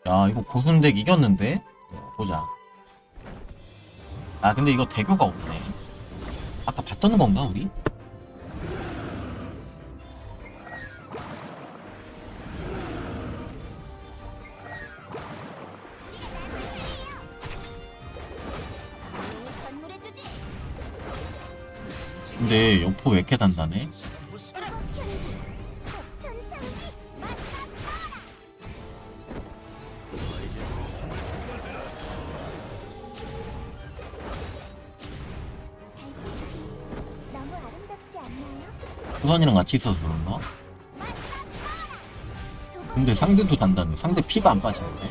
야, 이거 고순덱 이겼는데? 보자. 아, 근데 이거 대교가 없네. 아까 봤던 건가, 우리? 근데 여포 왜 이렇게 단단해? 후선이랑 같이 있어서 그런가? 근데 상대도 단단해. 상대 피가 안 빠지는데?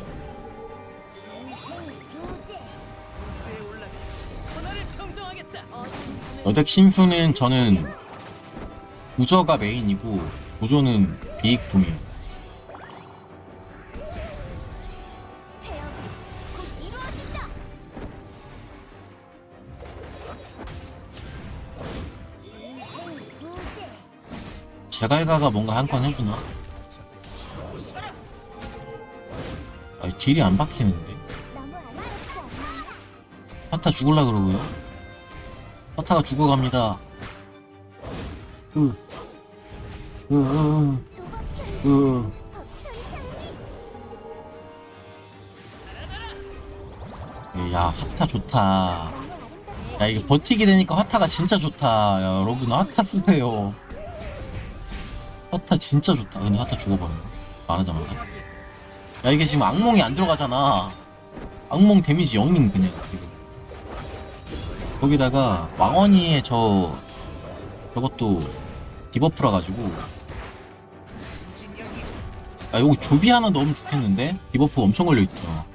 여덱 신수는 저는 우저가 메인이고 보조는 비익품이에요. 제갈가가 뭔가 한 건 해주나? 아니, 딜이 안 박히는데? 파타 죽을라 그러고요? 파타가 죽어갑니다. 야, 하타 좋다. 야, 이게 버티게 되니까 하타가 진짜 좋다. 야, 여러분, 하타 쓰세요. 하타 진짜 좋다. 근데 하타 죽어버렸네. 말하자마자. 야, 이게 지금 악몽이 안 들어가잖아. 악몽 데미지 0인 그냥 지금. 거기다가 왕원이의 저것도 디버프라 가지고. 야, 여기 조비 하나 넣으면 좋겠는데? 디버프 엄청 걸려있죠.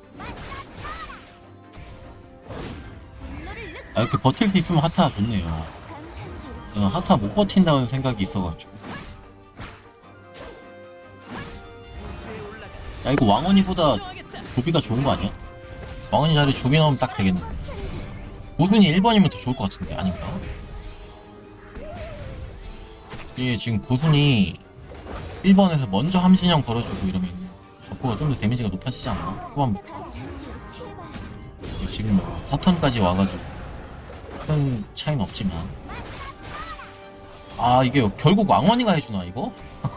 아, 이렇게 버틸 수 있으면 하타 좋네요. 저는 하타 못 버틴다는 생각이 있어가지고. 야, 이거 왕원이보다 조비가 좋은 거 아니야? 왕원이 자리 조비 넣으면 딱 되겠는데. 고순이 1번이면 더 좋을 것 같은데, 아닌가? 이게 지금 고순이 1번에서 먼저 함신형 걸어주고 이러면은 저코가 좀 더 데미지가 높아지지 않나? 후반부터. 지금 4턴까지 와가지고 큰 차이는 없지만. 아, 이게 결국 왕원이가 해주나, 이거?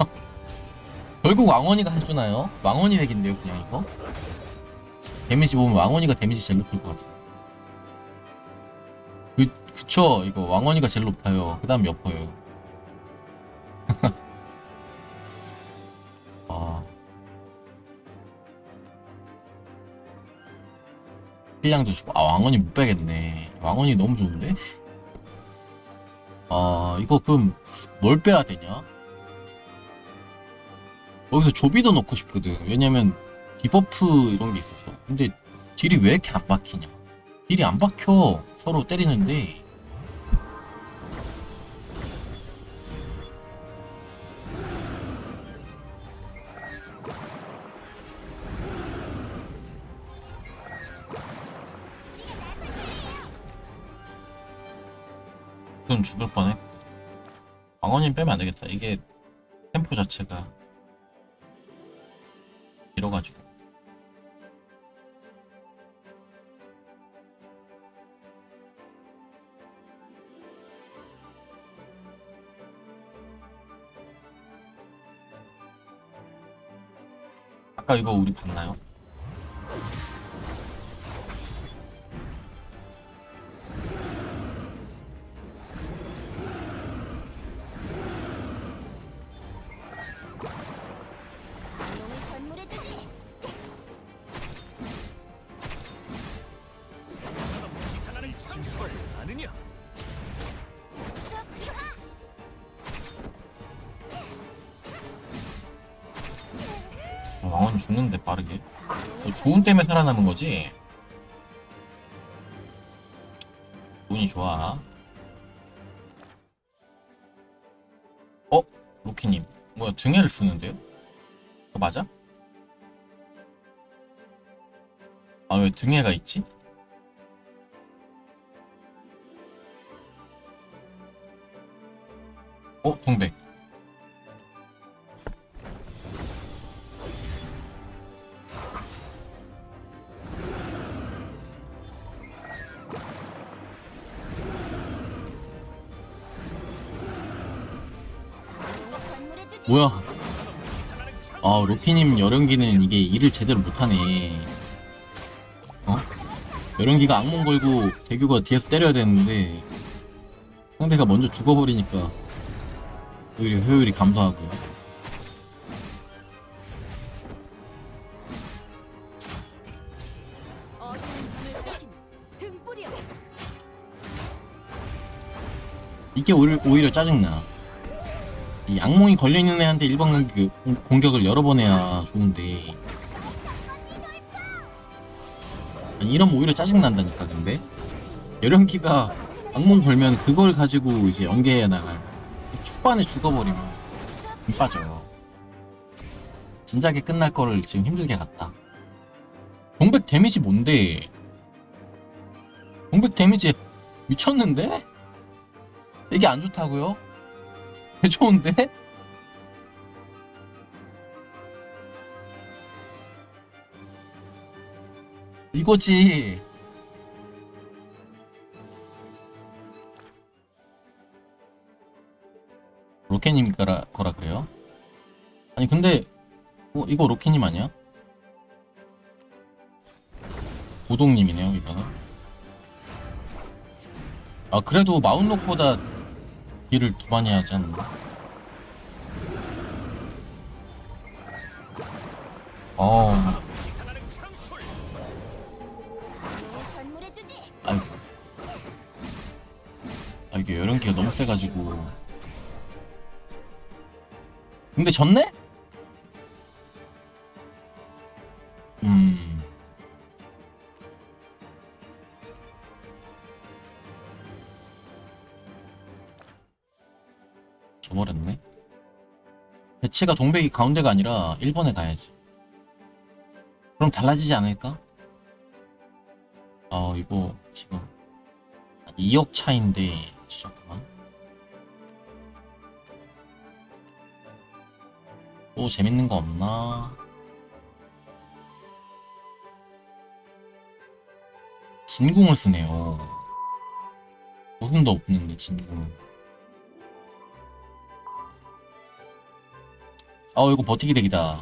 결국 왕원이가 해주나요? 왕원이 덱인데요, 그냥 이거? 데미지 보면 왕원이가 데미지 제일 높을 것 같아. 그쵸, 이거 왕원이가 제일 높아요. 그 다음 여포요. 아, 필량도 좋고. 아, 왕원이 못 빼겠네. 왕원이 너무 좋은데? 아, 이거 그럼 뭘 빼야 되냐? 여기서 조비도 넣고 싶거든. 왜냐면 디버프 이런 게 있어서. 근데 딜이 왜 이렇게 안 박히냐? 딜이 안 박혀. 서로 때리는데. 그건 죽을 뻔해. 왕원님 빼면 안 되겠다. 이게 템포 자체가 길어가지고. 아까 이거 우리 봤나요? 왕원 죽는데 빠르게. 좋은 때문에 살아남은 거지? 운이 좋아. 로키님. 뭐야, 등해를 쓰는데요? 그거 맞아? 아, 왜 등해가 있지? 동백. 뭐야? 아, 로키님 열연기는 이게 일을 제대로 못하네. 어? 열연기가 악몽 걸고 대규가 뒤에서 때려야 되는데 상대가 먼저 죽어버리니까 오히려 효율이 감소하고요. 이게 오히려 짜증나. 이 악몽이 걸려있는 애한테 일반 공격을 여러 번 해야 좋은데, 아니, 이러면 오히려 짜증난다니까. 근데 열연기가 악몽 걸면 그걸 가지고 이제 연계해 나갈. 초반에 죽어버리면 힘 빠져요. 진작에 끝날 거를 지금 힘들게 갔다. 공백 데미지 뭔데? 공백 데미지 미쳤는데? 이게 안 좋다고요? 개 좋은데? 이거지. 로켓님 거라 그래요? 아니 근데 이거 로켓님 아니야? 고동님이네요 이거는. 아 그래도 마운록보다 딜을 더 많이 하지 않나? 어. 아이고. 아 이게 열연기가 너무 세가지고. 근데 졌네? 져버렸네. 배치가 동백이 가운데가 아니라 1번에 가야지. 그럼 달라지지 않을까? 이거 지금 2억 차인데 잠깐만. 또 재밌는 거 없나? 진궁을 쓰네요. 무슨도 없는데 진궁. 이거 버티기 덱이다.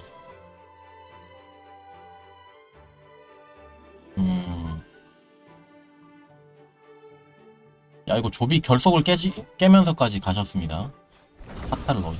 야 이거 조비 결속을 깨면서까지 가셨습니다. 사타를 넣어.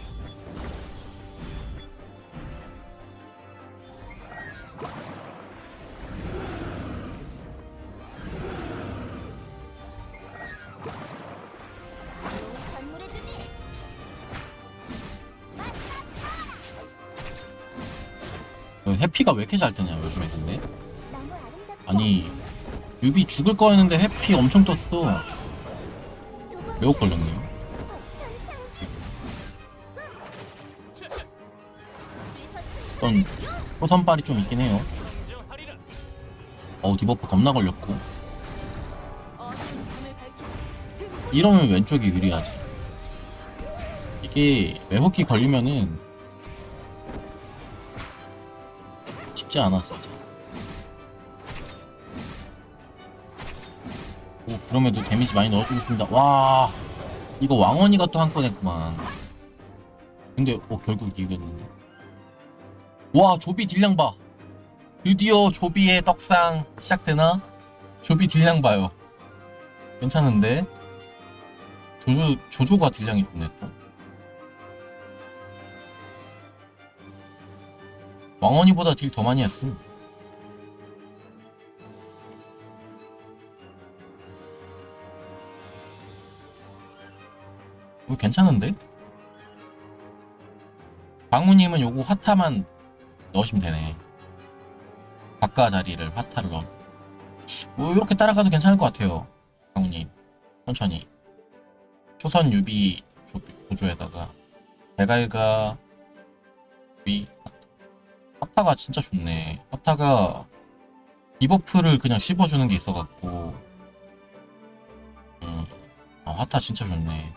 해피가 왜 이렇게 잘 뜨냐 요즘에. 근데 아니 유비 죽을 거였는데 해피 엄청 떴어. 매혹 걸렸네요. 어떤 호선발이 좀 있긴 해요. 디버프 겁나 걸렸고. 이러면 왼쪽이 유리하지. 이게 매혹기 걸리면은 쉽지 않아 진짜. 그럼에도 데미지 많이 넣어주고 있습니다. 와 이거 왕원이가 또 한 건 했구만. 근데 결국 이겼는데. 와 조비 딜량 봐. 드디어 조비의 떡상 시작되나? 조비 딜량 봐요. 괜찮은데? 조조가 딜량이 좋네 또. 왕원이보다 딜 더 많이 했음. 이거 괜찮은데? 방무님은 요거 화타만 넣으시면 되네. 바까 자리를 화타를 넣어. 이렇게 따라가도 괜찮을 것 같아요. 방무님 천천히. 초선 유비 조조에다가 대갈가 위 화타가 진짜 좋네. 화타가 디버프를 그냥 씹어주는 게 있어갖고 화타 진짜 좋네.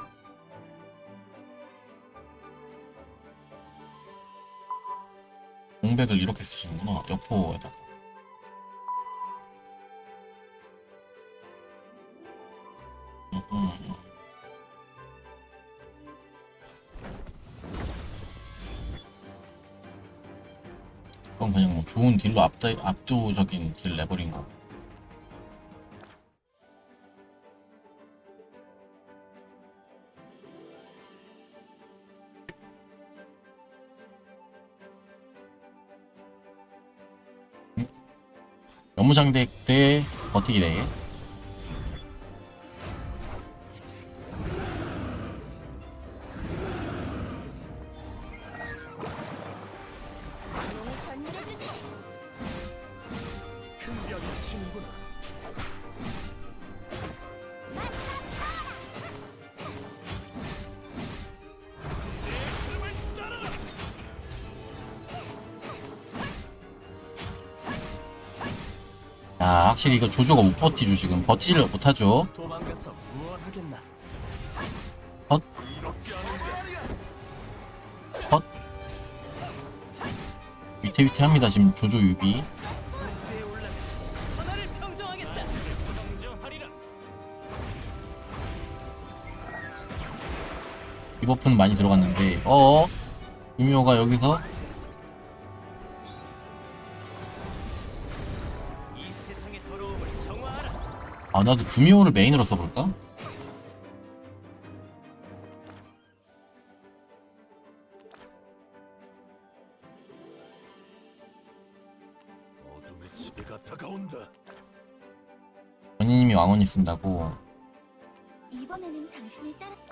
공백을 이렇게 쓰시는구나. 여포에다가. 그건 그냥 뭐 좋은 딜로 압도적인 딜 내버린 거. 연무장대 대 버티기 대회. 몸을 선물해주지. 큰 별이 치는구나. 야, 확실히 이거 조조가 못 버티죠, 지금. 버티지를 못하죠. 도망가서 무얼 하겠나? 헛, 이롭지 않은 자. 헛. 위태위태합니다, 지금 조조 유비. 문제에 올라 천하를 평정하겠다. 평정하리라. 이 버프는 많이 들어갔는데, 유미호가 여기서, 이 세상의 더러움을 정화하라. 아, 나도 구미호를 메인으로 써볼까? 어둠의 지배가 다가온다. 본인님이 왕원이 쓴다고. 이번에는 당신을 따라.